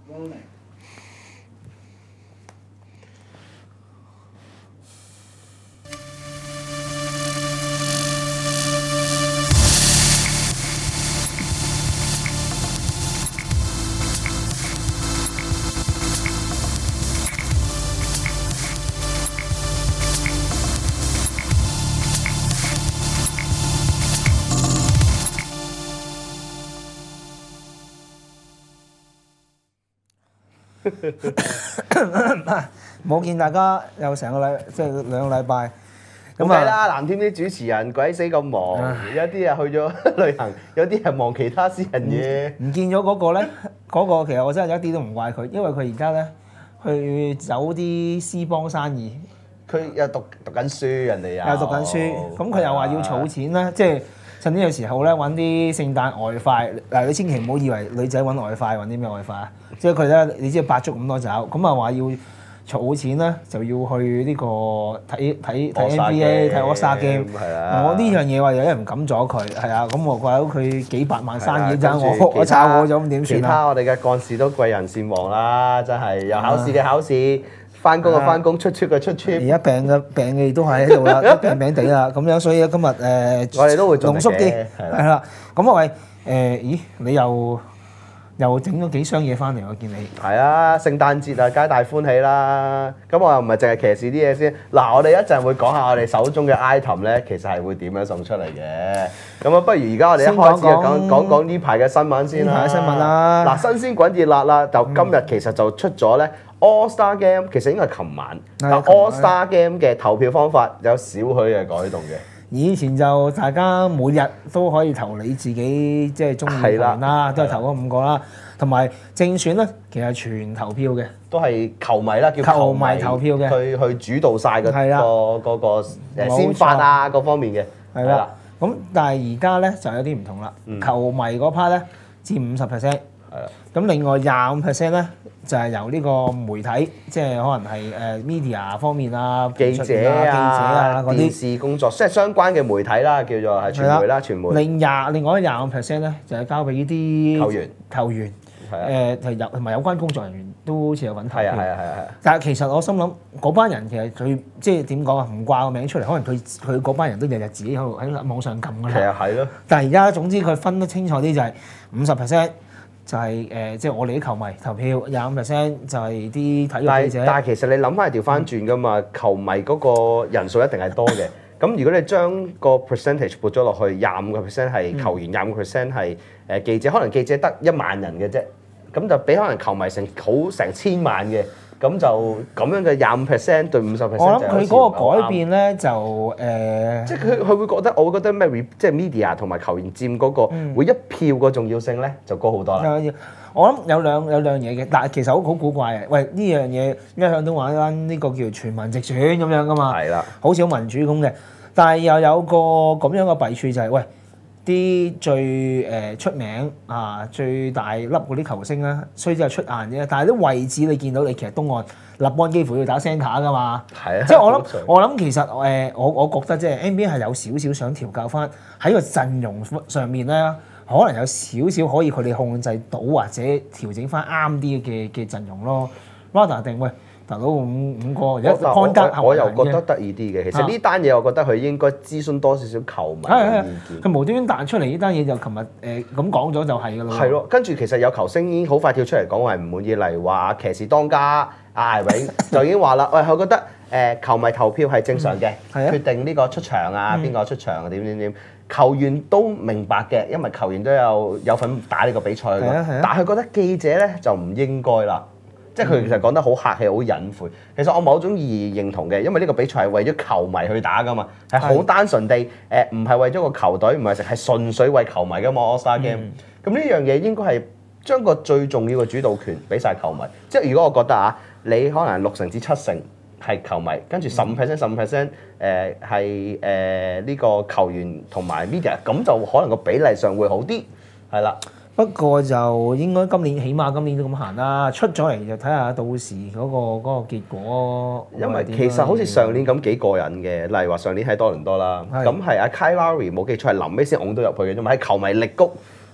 冇見大家有成個禮，即係2個禮拜。 咁係啦，藍天啲主持人鬼死咁忙，有啲啊去咗旅行，有啲係忙其他私人嘢。 唔見咗嗰個咧，嗰個其實我真係一啲都唔怪佢，因為佢而家咧去走啲私幫生意。 佢又讀緊書，人哋又讀緊書，咁佢又話要儲錢啦，即係趁呢個時候咧揾啲聖誕外快。嗱，你千祈唔好以為女仔揾外快揾啲咩外快啊！即係佢咧，你知道8足咁多酒，咁啊話要儲錢咧，就要去呢個睇 NBA 睇 All-Star Game。我呢樣嘢話有啲人唔敢阻佢，係啊，咁我怪到佢幾百萬生意爭我炒我咗，咁點算啊？ 其他我哋嘅幹事都貴人善忘啦，真係有考試嘅考試。翻工就翻工，出 trip 嘅出 trip。 而家病嘅都係喺度啦，都病地啦，咁樣所以今日我哋都會濃縮啲，係啦。咁啊喂，咦你又整咗幾箱嘢翻嚟，我見你。 係啊，聖誕節啊，皆大歡喜啦。咁我又唔係淨係騎士啲嘢先。嗱，我哋一陣會講下我哋手中嘅 item 咧，其實係會點樣送出嚟嘅。咁啊，不如而家我哋一開始就講呢排嘅新聞先啦。 呢排嘅新聞啦。 嗱，新鮮滾熱辣啦，就今日其實就出咗咧。All-Star Game 其實應該係琴晚，但 All-Star Game 嘅投票方法有少許嘅改動嘅。 以前就大家每日都可以投你自己即係中意嘅人啦，都係投嗰5個啦。同埋正選咧，其實全投票嘅， 都係球迷啦，叫球迷投票嘅， 去主導晒個先發啊各方面嘅。 係啦。咁但係而家咧就有啲唔同啦。球迷嗰 part 咧佔50%。係啦。咁另外25%咧。就係由呢個媒體，即係可能係media 方面啊， 記者啊嗰啲電視工作，即係相關嘅媒體啦，叫做係傳媒啦，傳媒。另外25%咧，就係交俾呢啲球員，同埋有關工作人員都好似有份投票。係啊。但係其實我心諗嗰班人其實佢即係點講啊？唔掛個名出嚟，可能佢嗰班人都日日自己喺網上撳㗎啦。 其實係咯。 但係而家總之佢分得清楚啲，就係50%。就係即係我哋啲球迷投票，25%就係啲體育記者。 但係其實你諗翻係調翻轉㗎嘛，球迷嗰個人數一定係多嘅。咁如果你將個 percentage 撥咗落去，25% 係球員，25% 係記者，可能記者得1萬人嘅啫，咁就比可能球迷成千萬嘅。咁就咁樣嘅25%對50%。我諗佢嗰個改變咧就即係佢會覺得，我會覺得咩？即係 media 同埋球員佔嗰個每一票個重要性咧就高好多啦。 我諗有兩嘢嘅，但係其實好古怪嘅。喂，呢樣嘢一向都玩緊呢個叫全民直選咁樣噶嘛。係啦。好似好民主咁嘅，但係又有個咁樣嘅弊處就係喂。啲最出名啊、最大粒嗰啲球星啦，雖則出顏啫，但係啲位置你見到，你其實東岸立邦幾乎要打 centre 噶嘛。係啊。即係我諗其實我覺得即係 NBA 係有少少想調教翻喺個陣容上面咧，可能有少少可以佢哋控制到或者調整翻啱啲嘅陣容咯。Rather 定喂。大佬五個，而家我又覺得得意啲嘅。其實呢單嘢我覺得佢應該諮詢多少少球迷嘅意見。 佢無端端彈出嚟呢單嘢就琴日咁講咗就係㗎啦。 係咯，跟住其實有球星已經好快跳出嚟講話唔滿意，例如話騎士當家艾永就已經話啦，喂，佢覺得球迷投票係正常嘅，決定呢個出場啊，邊個出場啊，點。球員都明白嘅，因為球員都有份打呢個比賽㗎。但係佢覺得記者咧就唔應該啦。即係佢其實講得好客氣、好隱晦。其實我某種意義認同嘅，因為呢個比賽係為咗球迷去打㗎嘛，係好單純地唔係為咗個球隊，唔係純粹為球迷㗎嘛。All-Star Game 咁呢樣嘢應該係將個最重要嘅主導權俾晒球迷。即係如果我覺得啊，你可能6成至7成係球迷，跟住15% 係呢個球員同埋 media， 咁就可能個比例上會好啲，係啦。 不過就應該起碼今年都咁行啦，出咗嚟就睇下到時嗰個結果。 因為其實好似上年咁幾過癮嘅，例如話上年喺多倫多啦，咁係阿 Kyle Lowry 冇記錯係臨尾先拱到入去嘅啫嘛，喺球迷力谷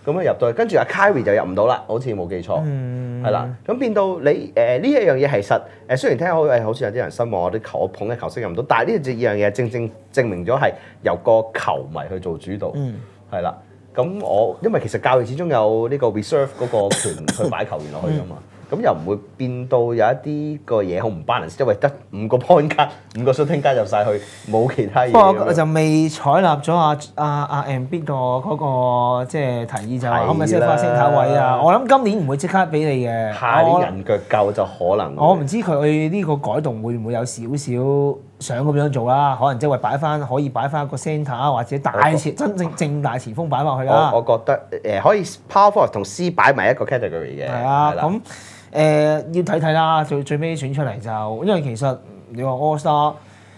咁樣入到去，跟住阿 Kyrie 就入唔到啦，好似冇記錯，係啦。咁變到你呢一樣嘢其實雖然聽好似有啲人失望，我捧嘅球星入唔到，但係呢樣嘢正證明咗係由個球迷去做主導，係啦。咁因為其實教練始終有呢個 reserve 嗰個權去擺球員落去㗎嘛。咁又唔會變到有一啲個嘢好唔 balance，因為得5個 point guard、5個 shooting guard入晒去，冇其他嘢。 不過就未採納咗阿 Embiid 嗰個即係提議，就話可唔可以先發聲頭位啊？我諗今年唔會即刻俾你嘅， 下年人腳夠就可能。 我唔知佢呢個改動會唔會有少少想咁樣做啦？可能即係可以擺翻一個 centre 或者真正正大前鋒擺落去啦。 我覺得可以 power forward 同 C 擺埋一個 category 嘅。 係啊，咁。要睇睇啦，最尾選出嚟就，因為其實你話 All Star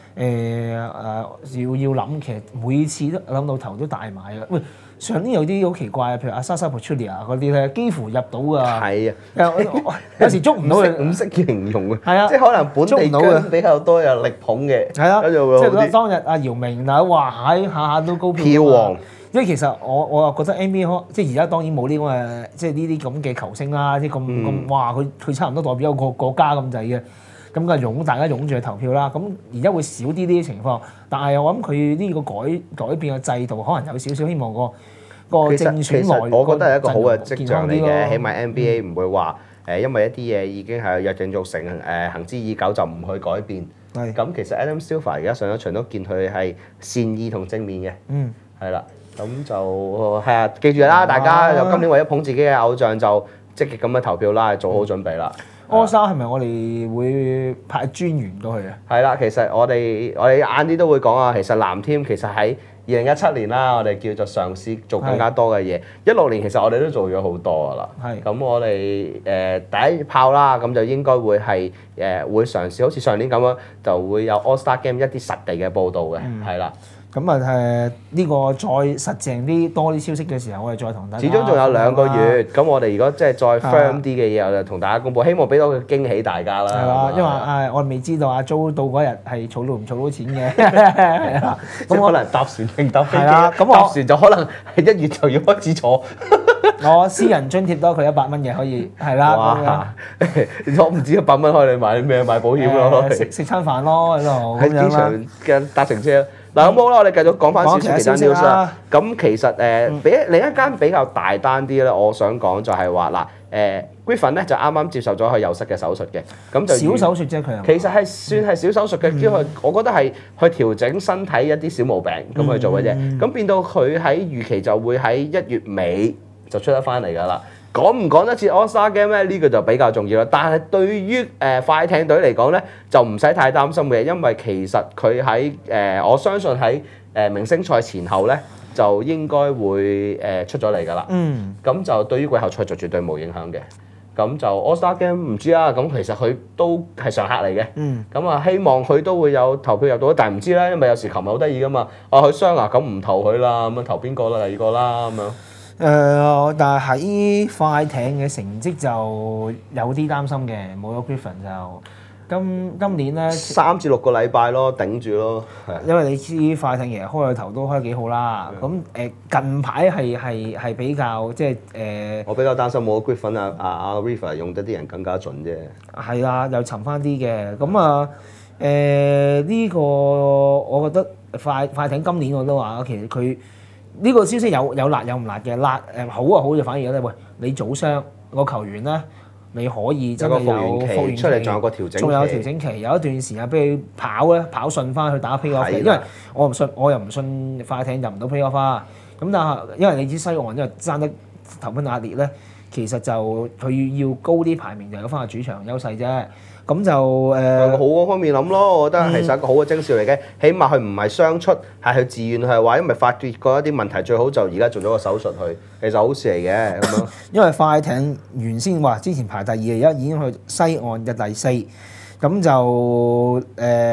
要諗，其實每次都諗到頭都大埋嘅。喂，上年有啲好奇怪，譬如阿 Sasa Pachulia 嗰啲咧，幾乎入到㗎。係啊，有時捉唔到佢， 唔識形容嘅。 係啊， 即係可能本地姜比較多有力捧嘅。 係啊，即係當日阿姚明嗱，哇喺下下都高票王。因為其實我又覺得 NBA 即係而家當然冇呢個即係呢啲咁嘅球星啦，即係咁哇佢差唔多代表一個國家咁滯嘅，咁嘅大家湧住去投票啦。咁而家會少啲呢啲情況，但係我諗佢呢個改變嘅制度，可能有少少希望個正選內， 我覺得係一個好嘅跡象嚟嘅，起碼 NBA 唔會話因為一啲嘢已經係約定俗成行之已久就唔去改變。咁其實 Adam Silver 而家上咗場都見佢係善意同正面嘅，係啦。咁就係啊！記住啦，大家就今年為咗捧自己嘅偶像，就積極咁樣投票啦，做好準備啦。 All Star係咪我哋會派專員過去啊？ 係啦，其實我哋晏啲都會講啊。其實藍 team 其實喺2017年啦，我哋叫做嘗試做更加多嘅嘢。16年其實我哋都做咗好多噶啦。係。咁我哋第一炮啦，咁就應該會係會嘗試好似上年咁樣，就會有 All Star Game 一啲實地嘅報導嘅，係啦。 咁呢個再實淨啲多啲消息嘅時候，我哋再同大家。 始終仲有2個月，咁我哋如果即係再 firm 啲嘅嘢，我就同大家公佈，希望俾到個驚喜大家啦。 係啦，因為我未知道阿 Jo 到嗰日係儲到唔儲到錢嘅。係啦， 咁可能搭船定搭飛機。係啦，咁搭船就可能係1月就要開始坐。 我私人津貼多佢100蚊嘅可以，係啦。 哇！我唔知100蚊可以買咩？買保險咯， 食餐飯咯喺度。 喺機場嘅搭乘車。嗱咁好啦，我哋繼續講翻少少其他 news 啦。咁其實另一間比較大單啲咧，我想講就係話Griffin 咧就啱啱接受咗佢右膝嘅手術嘅，咁就小手術啫佢。 其實係算係小手術嘅，因為我覺得係去調整身體一啲小毛病咁去做嘅啫。咁變到佢喺預期就會喺1月尾就出得翻嚟㗎啦。講唔講得切 All Star Game 咧？呢個就比較重要啦。但係對於快艇隊嚟講咧，就唔使太擔心嘅，因為其實佢喺我相信喺明星賽前後咧，就應該會出咗嚟㗎啦。咁就對於季後賽就絕對冇影響嘅。咁就 All Star Game 唔知啊。咁其實佢都係常客嚟嘅。咁啊，希望佢都會有投票入到，但係唔知啦，因為有時球迷好得意㗎嘛。佢傷啊，咁唔投佢啦，咁樣投邊個啦？第二個啦，咁樣。 但係喺快艇嘅成績就有啲擔心嘅，冇咗 Griffin 就今年咧 3至6個禮拜咯，頂住咯。 因為你知快艇其實開個頭都開得幾好啦。咁近排係比較即係我比較擔心冇咗 Griffin 阿 River 用得啲人更加準啫。係啊，又沉翻啲嘅。咁呢個我覺得快艇今年我都話其實佢。呢個消息有辣有唔辣嘅，辣好啊好就反而咧，喂你早傷個球員咧，你可以真係有復原期， 出嚟仲有個調整期， 仲有調整期，有一段時間俾佢跑順翻去打 playoff，因為我又唔信快艇入唔到 playoff 啊。咁但係因為你知西岸因為爭得頭分壓裂咧，其實就佢要高啲排名就有翻個主場優勢啫。咁就好嗰方面諗咯，我覺得其實一個好嘅徵兆嚟嘅，起碼佢唔係傷出，係佢自願係話因為發覺過一啲問題，最好就而家做咗個手術去，其實好事嚟嘅咁樣。 因為快艇原先話之前排第2，而家已經去西岸嘅第4，咁就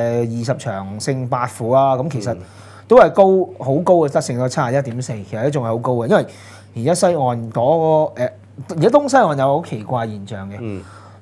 20場勝8負啦。咁其實都係好高嘅得勝率71.4，其實都仲係好高嘅，因為而家西岸而家東西岸有好奇怪現象嘅。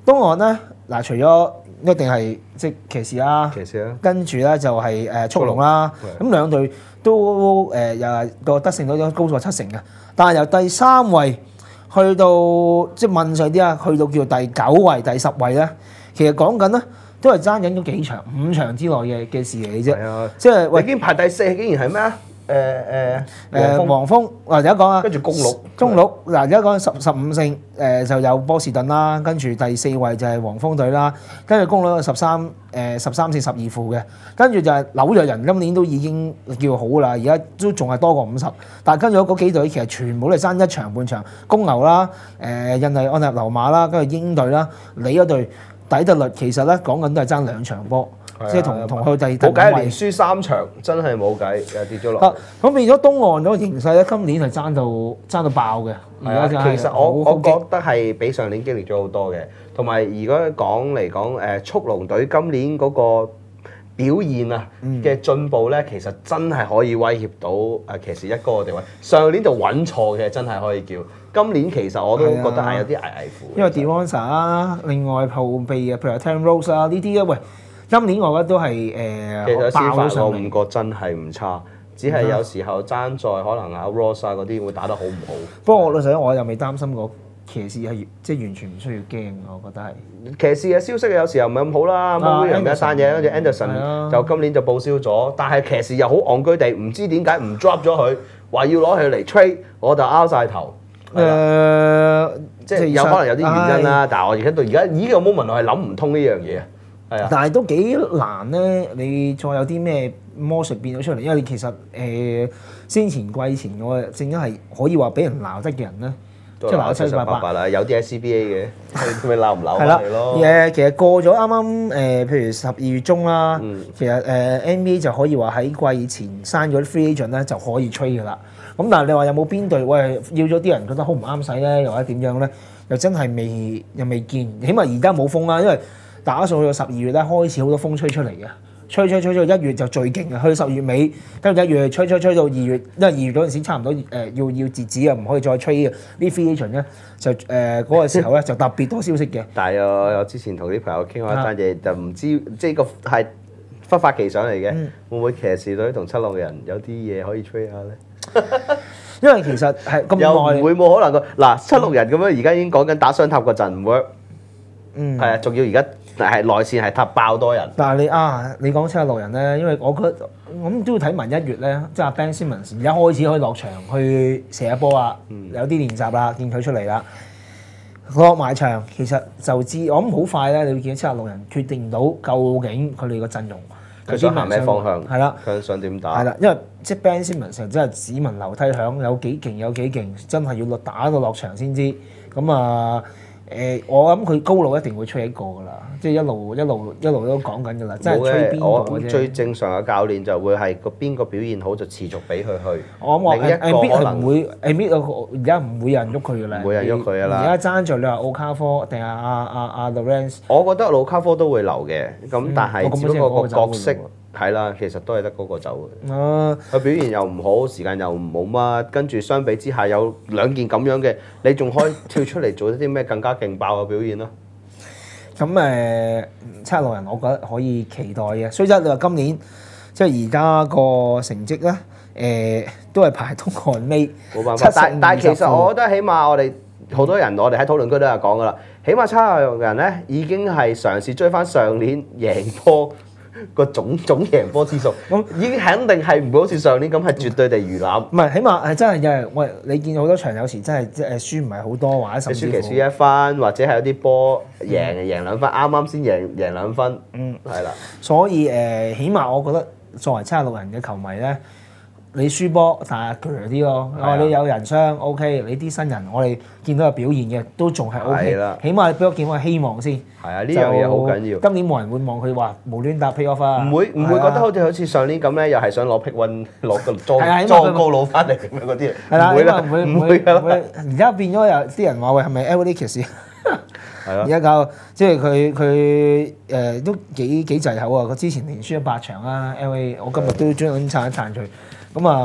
東岸咧嗱，除咗一定係即係騎士啦，跟住咧就係速龍啦，咁兩隊都又係個得勝率都高過70%嘅，但係由第3位去到即係問上啲啊，去到叫第9位、第10位咧，其實講緊咧都係爭緊嗰幾場5場之內嘅事嚟嘅啫，即係喂， 已經排第4，竟然係咩啊？ 黃蜂或者講啊， 跟住公鹿嗱，而家講15勝就有波士頓啦，跟住第4位就係黃蜂隊啦，跟住公鹿13勝12負嘅，跟住就係紐約人今年都已經叫好啦，而家都仲係多過50，但係跟住嗰幾隊其實全部都係爭1場半場，公牛啦、印第安納溜馬啦，跟住鷹隊啦，你嗰隊底特律其實咧講緊都係爭2場波。即係同佢第冇計，連輸3場，真係冇計，又跌咗落。 咁變咗東岸嗰個形勢咧，今年係爭到爆嘅。 其實我覺得係比上年激烈咗好多嘅，同埋如果講嚟講，速龍隊今年嗰個表現啊嘅進步咧，其實真係可以威脅到騎士一哥嘅地位。上年就穩錯嘅，真係可以叫。今年其實我都覺得係有啲危乎。 因為 DeRozan 啦，另外後備嘅譬如 Terrence Ross 啊呢啲咧，喂。今年我覺得都係其實先發嗰5個真係唔差，只係有時候爭在可能阿 Ross 嗰啲會打得好唔好。 不過老實講，我又未擔心過騎士係即係完全唔需要驚，我覺得係。 騎士嘅消息有時候唔係咁好啦，冇人嘅單嘢，跟住 Anderson 就今年就報銷咗，但係騎士又好戇居地，唔知點解唔 drop 咗佢，話要攞佢嚟 trade，我就拗晒頭。即係有可能有啲原因啦，但係我而家到而家依個 moment 我係諗唔通呢樣嘢啊。 但係都幾難咧，你再有啲咩魔術變咗出嚟？因為其實先前季前我正因係可以話俾人鬧得嘅人咧，即係鬧得七七八八啦，有啲喺 CBA 嘅，咪鬧唔鬧翻嚟咯？其實過咗啱啱譬如12月中啦，其實NBA 就可以話喺季前刪咗啲 free agent 咧就可以 trade 㗎啦。咁但係你話有冇邊隊喂要咗啲人覺得好唔啱使咧，又或者點樣咧？又真係未見，起碼而家冇風啦，因為打上去到12月咧，開始好多風吹出嚟嘅，吹1月就最勁嘅，去10月尾，跟住1月吹到2月，因為2月嗰陣時差唔多要截止啊，唔可以再吹嘅，啲 free agent 咧就嗰個時候咧就特別多消息嘅。 但係我之前同啲朋友傾過一單嘢，就唔知即係個係忽發奇想嚟嘅，會唔會騎士隊同七六人有啲嘢可以吹下咧？ 因為其實係咁耐， 又唔會冇可能嗱七六人咁樣，而家已經講緊打雙塔嗰陣唔 work，係啊，仲要而家。係內線係塔爆多人， 但係你講七六人咧，因為我覺得咁都要睇埋1月咧，即係阿 Ben Simmons 而家開始可以落場去射一波啦，有啲練習啦，見佢出嚟啦，落埋場其實就知，我諗好快咧，你會見到七六人決定到究竟佢哋個陣容佢想行咩方向， 係啦， 佢想點打， 係啦，因為即係 Ben Simmons 真係只聞樓梯響，有幾勁，真係要打到落場先知，咁啊。我諗佢高路一定會吹一個㗎啦，即係一路都講緊㗎啦，真係吹邊個啫？ 最正常嘅教練就會係個邊個表現好就持續俾佢去。 我諗Embiid係唔會，Embiid而家唔會有人喐佢㗎啦。 唔會有人喐佢㗎啦。 而家爭在你話奧卡科定係阿 Lawrence？ 我覺得奧卡科都會留嘅，咁但係只不過個角色係啦，其實都係得嗰個走嘅。佢表現又唔好，時間又冇乜，跟住相比之下有2件咁樣嘅，你仲可以跳出嚟做一啲咩更加勁爆嘅表現咯？ 咁七六人我覺得可以期待嘅，雖則你話今年即係而家個成績咧，都係排東岸尾， 冇辦法。但係其實我覺得起碼我哋好多人，我哋喺討論區都有講㗎啦，起碼七六人咧已經係嘗試追翻上年贏波個總贏波次數，咁已經肯定係唔會好似上年咁係絕對地魚腩。 唔係，起碼係真係有人喂，你見好多場有時真係輸唔係好多，或者甚至乎輸其輸1分，或者係有啲波贏2分，啱先贏2分，係啦。 所以起碼我覺得作為76人嘅球迷咧，你輸波但係鋸啲咯。你有人傷 OK， 你啲新人我哋見到有表現嘅都仲係 OK，起碼你俾我見到希望先。 係啊，呢樣嘢好緊要。 今年冇人會望佢話無端打 playoff 啊。 唔會覺得好似上年咁咧，又係想攞 pick one 攞個裝高佬翻嚟咁樣嗰啲。 係啦， 唔會㗎啦。 而家變咗有啲人話喂係咪 LA 騎士？ 係咯。 而家搞即係佢都幾滯口啊！佢之前連輸咗8場啦 LA， 我今日都專登撐一撐佢。咁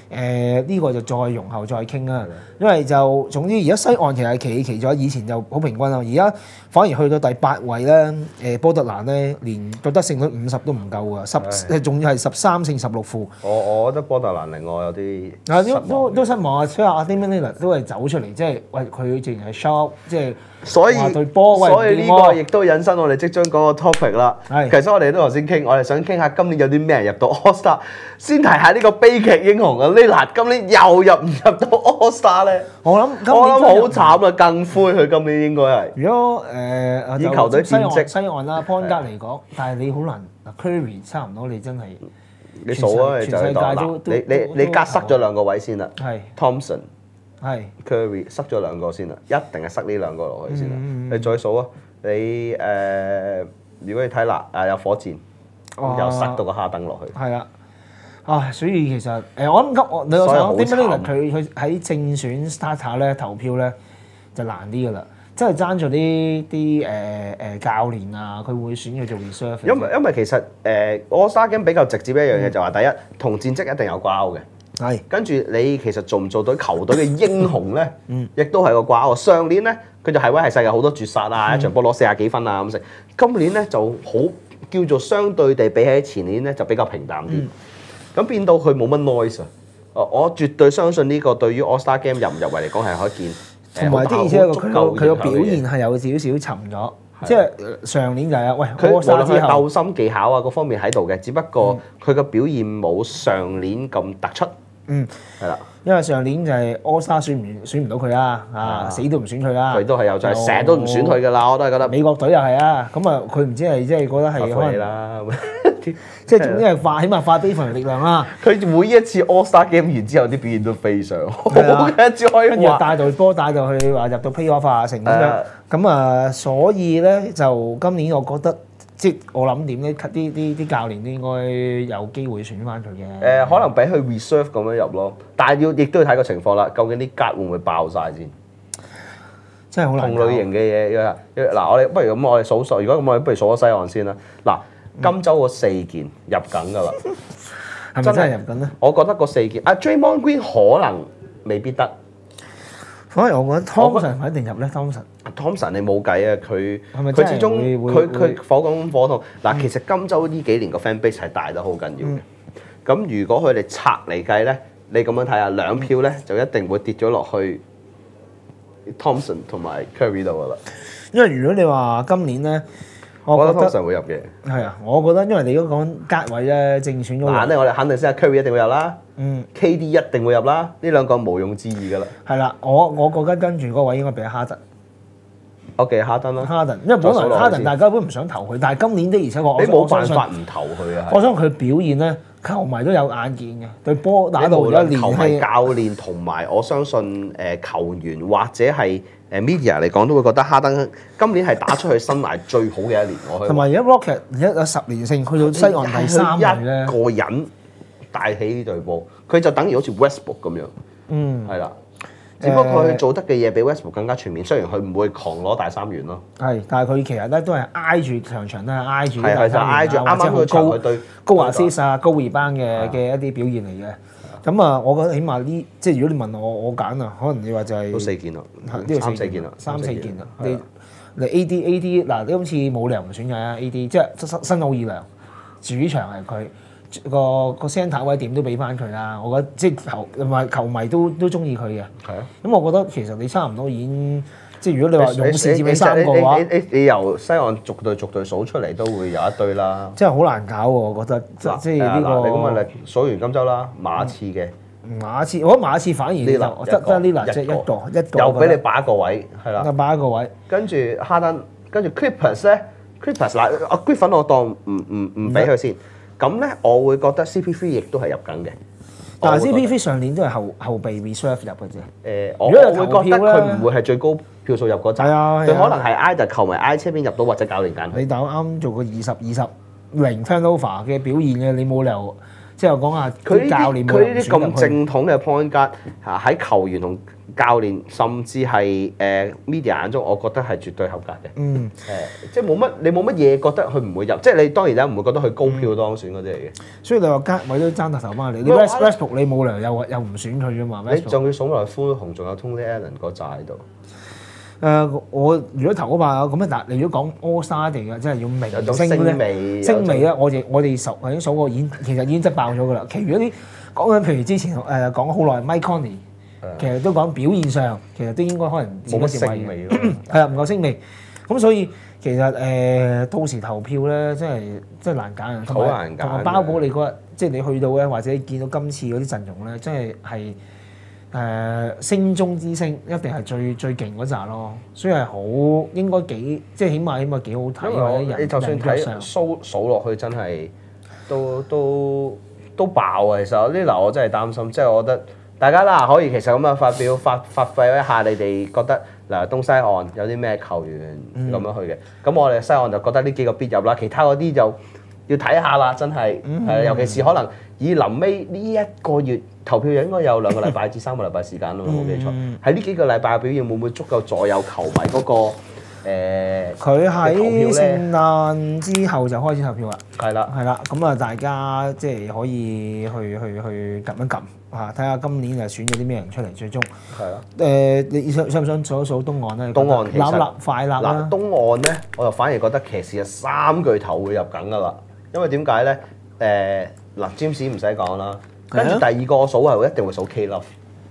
呢個就再容後再傾啦。因為就總之而家西岸其實企咗，以前就好平均啦，而家反而去到第8位咧，波特蘭咧連奪得勝率50都唔夠啊，仲要係13勝16負。 我覺得波特蘭令我有啲都失望啊！所以阿 Damian Lillard 都係走出嚟，即係喂佢淨係 show 即係話對波， 所以呢個亦都引申我哋即將講個 topic 啦。 係其實我哋都頭先傾，我哋想傾下今年有啲咩人入到 All Star。先提下呢個悲劇英雄啊，Lillard今年又入唔入到 All Star 咧？ 我諗好慘啦，更灰佢今年應該係。 如果以球隊戰績西岸啦 point guard 嚟講，但係你好難，Curry 差唔多，你真係你數啊，你就喺度你隔塞咗2個位先啦。 係 Thompson 係 Curry 塞咗2個先啦，一定係塞呢2個落去先啦。你再數啊，你如果你睇嗱有火箭，又塞到個哈登落去。 係啊。所以其實我諗你我想 Damian Lillard 佢喺正選 starter 咧投票咧就難啲㗎啦，即係爭咗啲教練啊，佢會選佢做 reserve。 因為其實All Star Game 比較直接一樣嘢就話，第一同戰績一定有掛鈎嘅。 係。跟住你其實做唔做到球隊嘅英雄咧，亦都係個掛鈎。上年咧佢就係威係世界好多絕殺啊，一場波攞40幾分啊咁食。今年咧就好叫做相對地比起前年咧就比較平淡啲。咁變到佢冇乜 noise 啊！我絕對相信呢個對於 All Star Game 入唔入圍嚟講係一件同埋而且佢個表現係有少少沉咗，即係上年就係喂 All Star 之後， 鬥心技巧啊各方面喺度嘅，只不過佢個表現冇上年咁突出。係啦， 因為上年就係 All Star 選唔到佢啦，死都唔選佢啦。 佢都係有就係成日都唔選佢㗎啦，我都係覺得。 美國隊又係啊，咁啊佢唔知係即係覺得係可能啦。 即係總之係起碼化悲憤力量啦。 佢每一次 All Star Game 完之後，啲表現都非常好嘅，只可以話。 跟住帶隊波帶到去話入到 Playoff 啊成咁樣，咁所以咧就今年我覺得即係我諗點咧，啲教練都應該有機會選翻佢嘅。 可能俾佢 reserve 咁樣入咯，但係亦都要睇個情況啦。究竟啲格會唔會爆晒先？ 真係好難。 同類型嘅嘢嗱，我哋不如咁，我哋數數。如果咁，我哋不如數咗西岸先啦。嗱。今週嗰4件入緊㗎啦， 係咪真係入緊咧？ 我覺得嗰4件Draymond Green 可能未必得， 反而我覺得 Thompson 一定入咧。Thompson 你冇計啊！佢始終佢火攻火痛嗱。其實今週呢幾年個 fan base 係大得好緊要嘅。咁如果佢哋拆嚟計咧，你咁樣睇下2票咧，就一定會跌咗落去 Thompson 同埋 Curry 度㗎啦。 因為如果你話今年咧。 我覺得通常會入嘅。 係啊，我覺得因為你如果講格位咧，正選嗰個。 肯定我哋肯定先係 Curry 一定會入啦。KD 一定會入啦，呢2個毋庸置疑㗎啦。 係啦，我覺得跟住嗰個位應該俾哈登。 OK，哈登啦。 哈登，因為本來哈登大家都唔想投佢，但係今年的而且確你冇辦法唔投佢啊。 我相信佢表現咧，球迷都有眼見嘅，對波打到一年。 球迷、教練同埋我相信球員或者係。media 嚟講都會覺得哈登今年係打出去生涯最好嘅一年，我同埋而家 Rocket 而家有10連勝，去到西岸第3位咧， 一個人帶起呢隊波，佢就等於好似 Westbrook 咁樣，係啦。只不過佢做得嘅嘢比 Westbrook 更加全面，雖然佢唔會狂攞大3元咯。 係，但係佢其實咧都係挨住場咧，挨住就挨住啱啱佢場佢對高assist啊、高 rebound 嘅一啲表現嚟嘅。咁我覺得起碼呢，即係如果你問我揀啊，可能你話就係都4件咯， 呢個3、4件啦，3、4件啦。你 AD 嗱，你好似冇理由唔選嘅 AD，即係新奧爾良主場係佢個 centre 位點都俾翻佢啦。我覺得即係球迷都中意佢嘅。係啊。咁我覺得其實你差唔多已經，即係如果你話勇士佔你3個嘅話， 你由西岸逐隊數出嚟都會有一堆啦。 即係好難搞喎，我覺得即係呢個。 你咁啊，數完今週啦，馬刺嘅。 我覺得馬刺反而就得呢嗱，即係一個又俾你擺一個位，係啦。 擺一個位， 跟住哈登，跟住 Clippers 咧 ，Clippers 嗱，Griffin 我當唔俾佢先。咁咧，我會覺得 CP3 亦都係入緊嘅。 但係 CP3 上年都係後備 reserve 入嘅啫。 我會覺得佢唔會係最高票數入嗰陣。係啊， 佢可能係挨就球迷挨車邊入到，或者教練揀。 你但我啱做個20-0 turnover 嘅表現嘅，你冇理由。即係講下佢教練佢呢啲咁正統嘅 point guard 喺球員同教練甚至係media 眼中，我覺得係絕對合格嘅。即係你冇乜嘢覺得佢唔會入，即係你當然啦，唔會覺得佢高票當選嗰啲嚟嘅。 所以你話加位都爭特頭班你 Westbrook 你冇理由又唔選佢㗎嘛？ 你仲要數埋灰熊，仲有 Tony Allen 嗰扎喺度。 我如果頭嗰把咁啊，但你如果講 All Star 嚟嘅，真係要明星咧，星味咧，我哋已經數過，其實已經質爆咗㗎啦。其餘嗰啲講緊，譬如之前講咗好耐 Mike Conley，其實都講表現上，其實都應該可能冇乜星味，係啊，唔夠星味。咁所以其實到時投票咧，真係難揀啊， 好難揀。 同埋包括你嗰日，即係你去到咧，或者見到今次嗰啲陣容咧，真係星中之星，一定係最勁嗰扎咯，所以係好應該幾即係起碼幾好睇嘅。 你就算睇數落去，真係都爆啊！其實呢嗱，我真係擔心，即係我覺得大家啦可以其實咁樣發揮一下你哋覺得嗱東西岸有啲咩球員咁樣去嘅，咁我哋西岸就覺得呢幾個必入啦，其他嗰啲就要睇下啦，真係尤其是可能以臨尾呢一個月。投票應該有2個禮拜至3個禮拜時間咯，冇記錯。喺呢幾個禮拜嘅表現會唔會足夠左右球迷嗰個佢喺聖誕之後就開始投票啦。 係啦， 咁啊，大家即係可以去撳一撳嚇，睇下今年選咗啲咩人出嚟最終。係咯。你想唔想數一數東岸咧？ 東岸其實快啦。 嗱，東岸咧，我就反而覺得騎士係3巨頭會入緊噶啦，因為點解咧？嗱，James 唔使講啦。跟住第二個數係一定會數 K Love，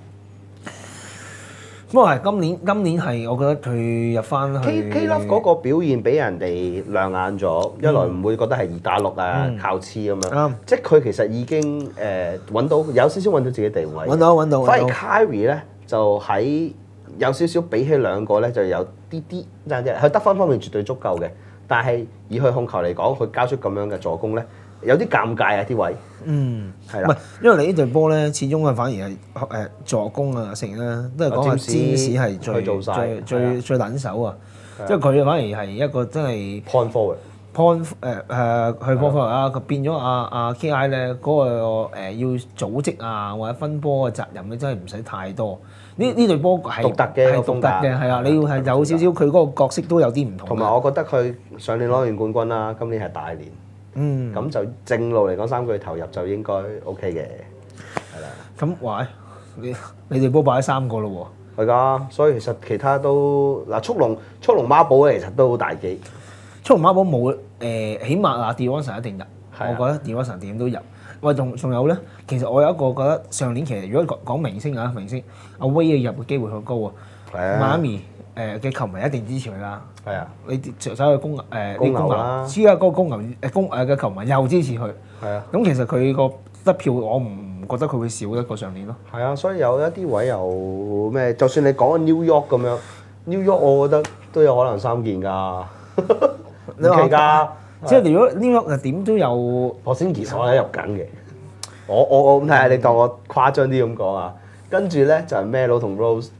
不過係今年係我覺得佢入翻去 K Love 嗰個表現俾人哋亮眼咗，一來唔會覺得係2打6啊靠黐咁樣，即係佢其實已經揾到有少少揾到自己地位， 揾到。 反而 Kyrie 咧就喺有少少比起兩個咧就有啲爭啲，佢得分方面絕對足夠嘅，但係以佢控球嚟講，佢交出咁樣嘅助攻咧。有啲尷尬啊啲位，係啦， 唔係因為你呢隊波咧，始終反而係助攻啊成啦，都係講話占士係最撚手啊，即係佢反而係一個真係 point forward 去 point forward 啊，佢變咗阿 KI 咧嗰個要組織啊或者分波嘅責任咧，真係唔使太多。呢隊波係獨特嘅，係啊，你要係有少少佢嗰個角色都有啲唔同。 同埋我覺得佢上年攞完冠軍啦，今年係大年。咁就正路嚟講3個月投入就應該 OK 嘅，係啦。 咁喂，你哋波擺咗3個咯喎。係㗎，所以其實其他都嗱，速龍孖寶咧，其實都好大機。 速龍孖寶冇起碼DeRozan一定入，我覺得DeRozan點都入。喂，仲有咧，其實我有一個覺得上年其實如果講明星阿威嘅入嘅機會好高啊。馬咪嘅球迷一定支持佢啦。係啊，你走去公牛啦，知啊嗰個公牛嘅球迷又支持佢。係啊，咁其實佢個得票我唔覺得佢會少得過上年咯。係啊，所以有一啲位又咩？就算你講 New York 咁樣，New York 我覺得都有可能3件㗎。你話㗎？ 即係如果 New York 點都有 Porzingis我覺得入緊嘅。我咁睇下，你當我誇張啲咁講啊。跟住咧就係 Melo 同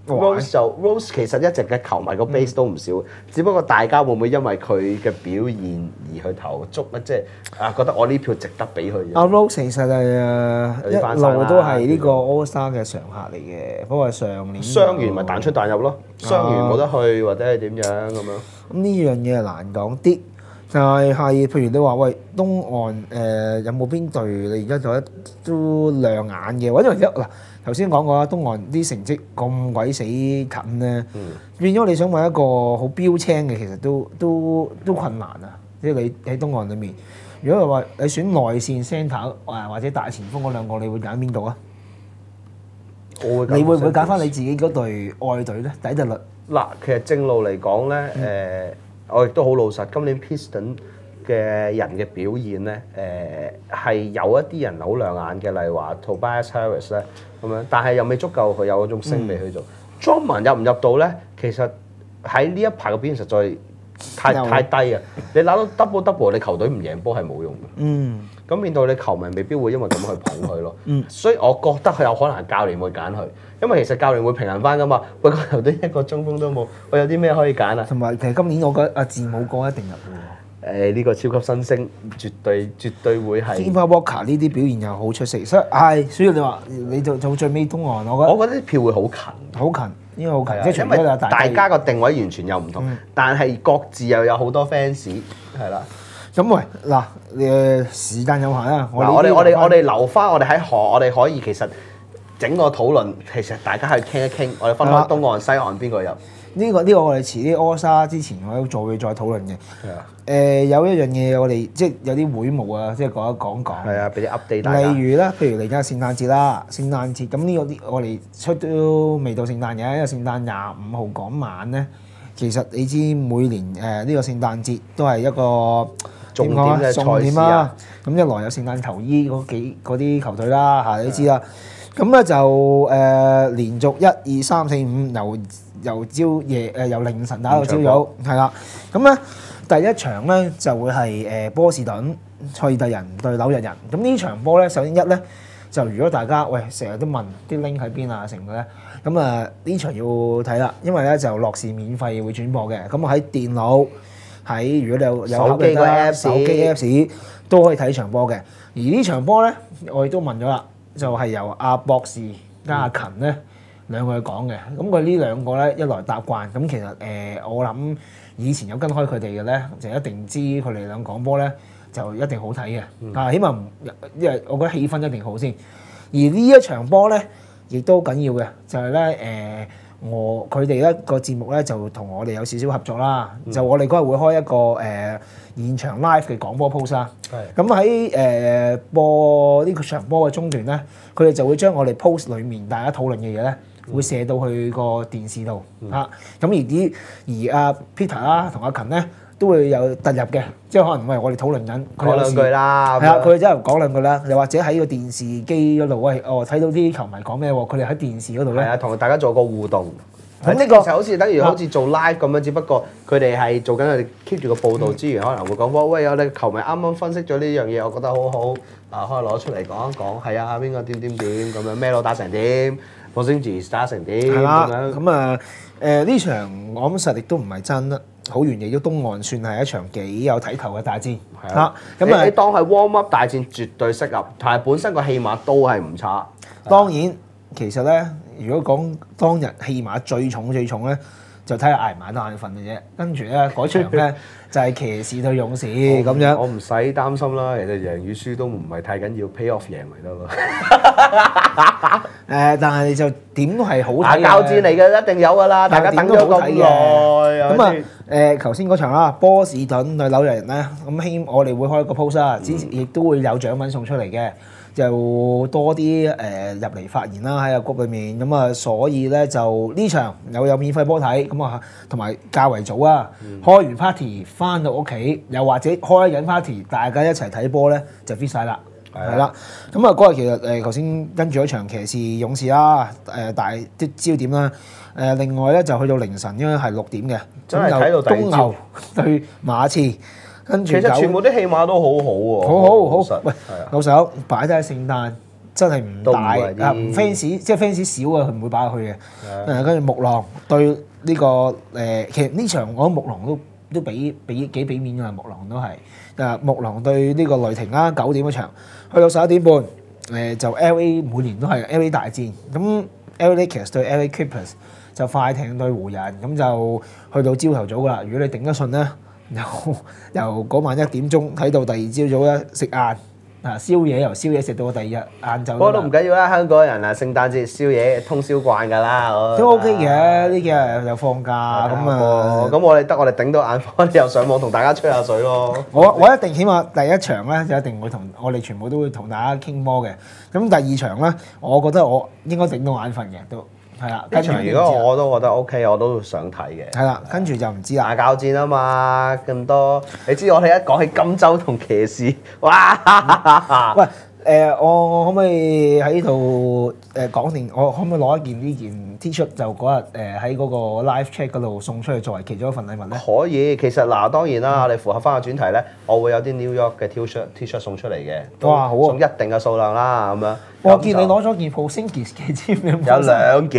Rose 其實一直嘅球迷個 base 都唔少，只不過大家會唔會因為佢嘅表現而去投足咧？即係覺得我呢票值得俾佢。 阿 Rose 其實係一路都係呢個 All Star 嘅常客嚟嘅，不過上年傷完咪彈出彈入咯，傷完冇得去或者係點樣咁樣。 咁呢樣嘢係難講啲，就係譬如你話喂東岸有冇邊隊你而家覺得都亮眼嘅？或者嗱。頭先講過啦，東岸啲成績咁鬼死近咧，變咗你想揾一個好標青嘅，其實都困難啊！即係你喺東岸裏面，如果係話你選內線 centre 或者大前鋒嗰2個，你會揀邊度啊？你會唔會揀翻你自己嗰隊愛隊咧？底特律嗱，其實正路嚟講咧，我亦都好老實，今年 Piston 嘅人嘅表現咧，係有一啲人好亮眼嘅，例如話 Tobias Harris 咧咁樣，但係又未足夠佢有嗰種星味去做。Drummond 入唔入到咧？其實喺呢一排嘅表現實在太低啊！你拿到 double， 你球隊唔贏波係冇用嘅。咁變到你球迷未必會因為咁去捧佢咯。所以我覺得佢有可能係教練會揀佢，因為其實教練會平衡翻噶嘛。喂，個球隊一個中鋒都冇，我有啲咩可以揀啊？ 同埋其實今年我覺得阿字母哥一定入喎。 呢個超級新星絕對會係。 Kemba Walker 呢啲表現又好出色，所以你話你到最尾東岸， 我覺得啲票會好近， 好近，應該好近，即係因為大家個定位完全又唔同，但係各自又有好多 fans， 係啦。 咁喂嗱，時間有限啊， 我哋留翻，我哋可以其實整個討論，其實大家去傾一傾，我哋分開東岸西岸邊個入。 呢個我哋遲啲 All Star 之前我都會再討論嘅。有一樣嘢我哋即係有啲會務啊，即係講。 係啊，俾啲 update 大家。 例如咧，譬如嚟緊聖誕節啦，聖誕節咁呢個我哋出都未到聖誕嘅，因為聖誕25號嗰晚咧，其實你知每年呢個聖誕節都係一個重點嘅賽事啊。 咁一來有聖誕球衣嗰啲球隊啦嚇，你知啦。咁咧就連續1、2、3、4、5由凌晨打到朝早，係啦。咁咧第一場咧就會係波士頓賽爾特人對紐約人。咁呢場波咧，首先咧就如果大家成日都問啲 link 喺邊啊成嘅咧，咁呢場要睇啦，因為咧就樂視免費會轉播嘅。咁喺電腦如果你有手機嘅手機 Apps 都可以睇場波嘅。而呢場波咧，我亦都問咗啦，就係由阿博士加阿勤咧兩個去講嘅。咁佢呢兩個咧一來搭慣，咁其實我諗以前有跟開佢哋嘅咧，就一定知佢哋兩講波咧就一定好睇嘅。起碼因為我覺得氣氛一定好先。而呢一場波咧亦都緊要嘅，就係咧佢哋咧個節目咧就同我哋有少少合作啦。就我哋嗰日會開一個現場 live 嘅廣播 post 啦。咁喺播呢個場波嘅中段咧，佢哋就會將我哋 post 裡面大家討論嘅嘢咧，會射到去個電視度嚇。咁而阿 Peter 啦同阿勤咧都會有突入嘅，即係可能我哋討論緊講兩句啦。 係啊，佢哋真係講兩句啦。又或者喺個電視機嗰度，睇到啲球迷講咩喎？佢哋喺電視嗰度咧，係啊，同大家做個互動。 咁呢個就好似等於好似做 live 咁樣，只不過佢哋係做緊佢哋 keep 住個報導之餘，可能會講喂，我哋球迷啱啱分析咗呢樣嘢，我覺得好好，可以攞出嚟講一講。係啊，邊個點咁樣，咩佬打成點，火星子打成點咁樣。 咁呢場我諗實力都唔係真啦，好遠亦都東岸算係一場幾有睇頭嘅大戰。 係啊，你當係 warm up 大戰絕對適合，但係本身個戲碼都係唔差。 當然，其實咧。如果講當日戲碼最重咧，就睇下捱唔捱得眼瞓嘅啫。跟住咧嗰場咧就係騎士對勇士咁樣。 我唔使擔心啦，人哋贏與輸都唔係太緊要 ，pay off 贏咪得咯。 但係就點都係好睇嘅。 交戰嚟嘅一定有㗎啦，大家等咗咁耐。 咁頭先嗰場啦，波士頓對紐約人咧，咁我哋會開一個 post 啦，之前亦都會有獎品送出嚟嘅。就多啲入嚟發言啦喺個谷裏面，咁所以咧就呢場有免費波睇，咁同埋較為早啊，開完 party 翻到屋企，又或者開緊 party，大家一齊睇波咧就 fit 晒啦，係啦。咁嗰日其實頭先跟住一場騎士勇士啦，大啲焦點啦。另外咧就去到凌晨，應該係6點嘅， 真係睇到第二東牛對馬刺。跟住其實全部啲戲碼都好好喎， 好。喂，老實擺低喺聖誕真係唔大啊，唔 fans 即係 fans 少啊，佢唔會擺入去嘅。跟住木狼對呢個其實呢場我覺得木狼都幾俾面㗎，木狼都係木狼對呢個雷霆啦，9點嗰場，去到11點半就 LA 每年都係 LA 大戰，咁 LA Lakers 對 LA Clippers 就快艇對湖人，咁就去到朝頭早㗎啦。如果你頂得順咧。由嗰晚1點鐘睇到第二朝早咧食晏宵夜，由宵夜食到第二日晏晝。不過都唔緊要啦，香港人聖誕節宵夜通宵慣㗎啦。 都 OK 嘅，呢幾日又放假咁我哋我哋頂到眼瞓，又上網同大家吹下水咯。 我一定起碼第一場咧就一定會同我哋全部都會同大家傾波嘅。咁第二場咧，我覺得我應該頂到眼瞓嘅都。係啦，跟住如果我都覺得 OK，我都想睇嘅。 係啦，跟住就唔知啦。 打交戰啊嘛，咁多，你知我哋一講起金州同騎士，哇！ 喂，我可唔可以喺度講定？我可唔可以攞呢件 T-shirt 就嗰日喺嗰個 live chat 嗰度送出去作為其中一份禮物咧？ 可以，其實當然啦，我哋符合翻個轉題咧，我會有啲 New York 嘅 T-shirt 送出嚟嘅。 哇，好啊！ 送一定嘅數量啦，咁樣。 我見你攞咗件 Porzingis 嘅添， 有2件。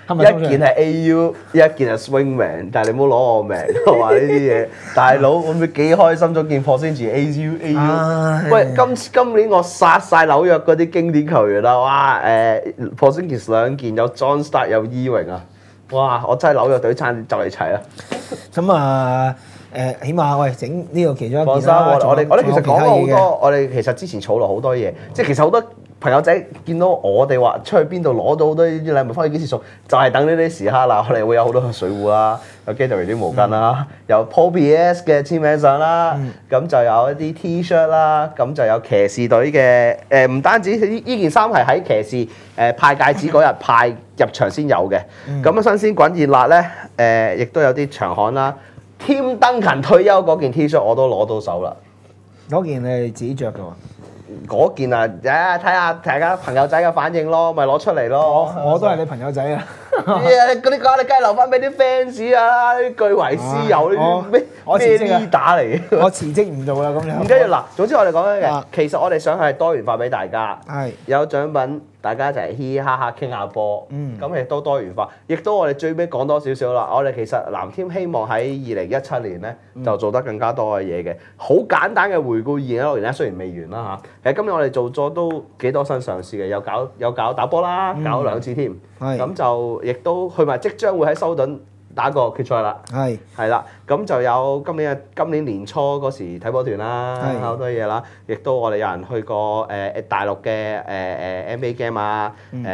一件係 AU，一件係 Swingman， 但係你唔好攞我命，話呢啲嘢，大佬我咪幾開心咗件 Porzingis AU。喂，今年我殺晒紐約嗰啲經典球員啦，哇Porzingis 2件有 John Stark 有 Ewing 啊，哇！我真係紐約隊撐就嚟齊啦。 咁啊起碼喂整呢個其中一件放心，我哋其實講過好多，我哋其實之前儲落好多嘢，即係其實好多朋友仔見到我哋話出去邊度攞到好多呢啲禮物，翻去幾時送，就係等呢啲時刻啦。我哋會有好多水壺啦，有 Gatorade 啲毛巾啦，有 Paul Pierce 嘅簽名相啦，咁就有一啲 T-shirt 啦，咁就有騎士隊嘅唔單止呢件衫係喺騎士派戒指嗰日派入場先有嘅，咁新鮮滾熱辣咧亦都有啲長刊啦。Tim Duncan 退休嗰件 T-shirt 我都攞到手啦， 嗰件你自己着㗎喎。 嗰件啊，睇下大家朋友仔嘅反應咯，咪攞出嚟咯。 我都係你朋友仔啊！ 嗰啲你梗係留翻俾啲 fans 啊，啲據為私有呢啲咩 leader 嚟嘅。 我辭職唔做啦，咁樣。 唔緊要嗱，總之我哋講緊嘅，其實我哋想係多元化俾大家， 係有獎品，大家一齊嘻嘻哈哈傾下波，咁亦都多元化，亦都我哋最尾講多少少啦。我哋其實藍添希望喺2017年咧就做得更加多嘅嘢嘅。好簡單嘅回顧2016年咧，雖然未完啦嚇，其實今年我哋做咗都幾多新嘗試嘅，有搞打波啦，搞2次添，咁就亦都去埋即將會喺修頓打個決賽啦，係啦，咁就有今年年初嗰時睇波團啦，好多嘢啦，亦都我哋有人去過大陸嘅NBA game 啊，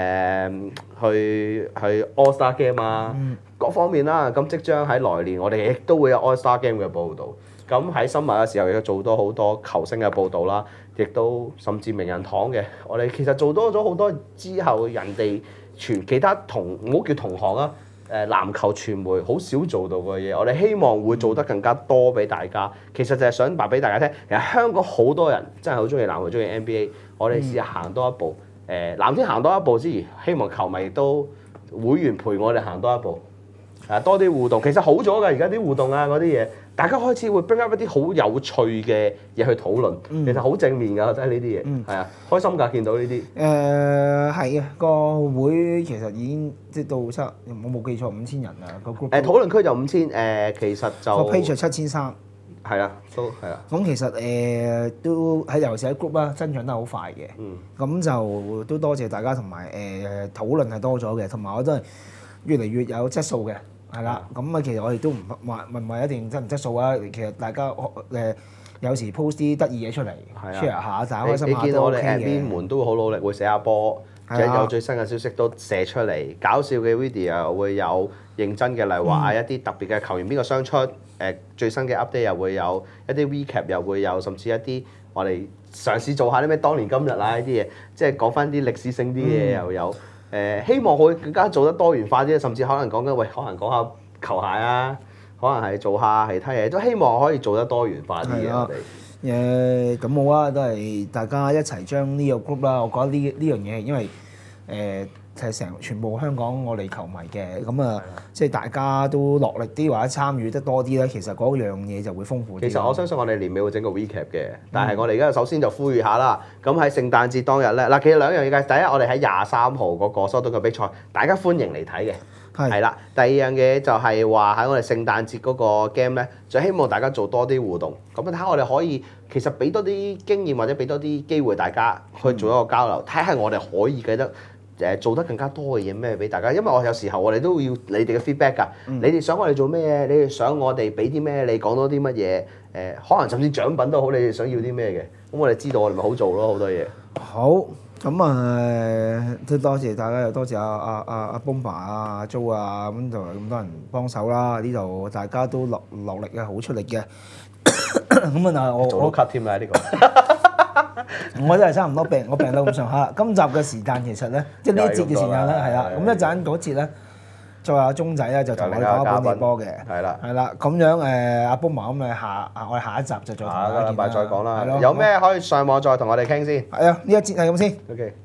去 All Star game 啊，各方面啦，咁即將喺來年我哋亦都會有 All Star game 嘅報導，咁喺新聞嘅時候亦都做多好多球星嘅報導啦，亦都甚至名人堂嘅，我哋其實做多咗好多之後人哋其他唔好叫同行啊。籃球傳媒好少做到嘅嘢，我哋希望會做得更加多俾大家。其實就係想話俾大家聽，其實香港好多人真係好中意籃球，中意 NBA。我哋試下行多一步，藍天行多一步之餘，希望球迷亦都會員陪我哋行多一步，多啲互動。其實好咗㗎，而家啲互動啊嗰啲嘢，大家開始會 bring up 一啲好有趣嘅嘢去討論。其實好正面㗎，真係呢啲嘢，係啊，開心㗎，見到呢啲。 係啊，個會其實已經即係到我冇記錯5000人啊個 group。 討論區就5000，其實就個 page 7300。 係啊，都係啊。 咁其實都喺尤其是喺 group 啦，增長得好快嘅。咁就都多謝大家同埋討論係多咗嘅，同埋我都係越嚟越有質素嘅，係啦。咁其實我哋都唔話一定質唔質素啊。其實大家有時 post 啲得意嘢出嚟 share 下，大家開心下都 OK 嘅。你見到我哋 admin 們都好努力，會寫下波，有最新嘅消息都寫出嚟，搞笑嘅 video 會有認真嘅，例如話一啲特別嘅球員邊個傷出。最新嘅 update 又會有一啲 recap 又會有，甚至一啲我哋嘗試做下啲咩當年今日啊呢啲嘢，即係講翻啲歷史性啲嘢又有。希望可以更加做得多元化啲，甚至可能講緊可能講下球鞋啊，可能係做下其他嘢，都希望可以做得多元化啲嘅我哋。 咁好啊，都係大家一齊將呢個 group 啦。我覺得呢樣嘢，因為係全部香港我哋球迷嘅，咁啊，即係大家都落力啲或者參與得多啲咧，其實嗰樣嘢就會豐富啲。 其實我相信我哋年尾會整個 recap 嘅，但係我哋而家首先就呼籲下啦。咁喺聖誕節當日咧，嗱，其實兩樣嘢嘅，第一我哋喺23號嗰個修頓嘅比賽，大家歡迎嚟睇嘅，係啦。第二樣嘢就係話喺我哋聖誕節嗰個 game 咧，就希望大家做多啲互動，咁睇下我哋可以其實俾多啲經驗或者俾多啲機會大家去做一個交流，睇下我哋可以記得。做得更加多嘅嘢咩俾大家，因為我有時候我哋都要你哋嘅 feedback 㗎，你哋想我哋做咩？你哋想我哋俾啲咩？你講多啲乜嘢？可能甚至獎品都好，你哋想要啲咩嘅？咁我哋知道我哋咪好做咯，好多嘢。 好，咁都多謝大家，又多謝阿 Bomber 阿 Jo 啊，咁同埋咁多人幫手啦。呢度大家都落力嘅，好出力嘅。咁我做到 cut 添啦呢個。 我真係差唔多病，我病到咁上下啦。今集嘅時間其實咧，即係呢一節嘅時間咧，係啦。咁一陣嗰節咧，再有阿鐘仔咧就同我哋講一本地波嘅，係啦。咁樣阿 Bomber 咁我哋下一集就再同大家見啦。 下個禮拜再講啦。有咩可以上網再同我哋傾先？ 係啊，呢一節係咁先。 OK。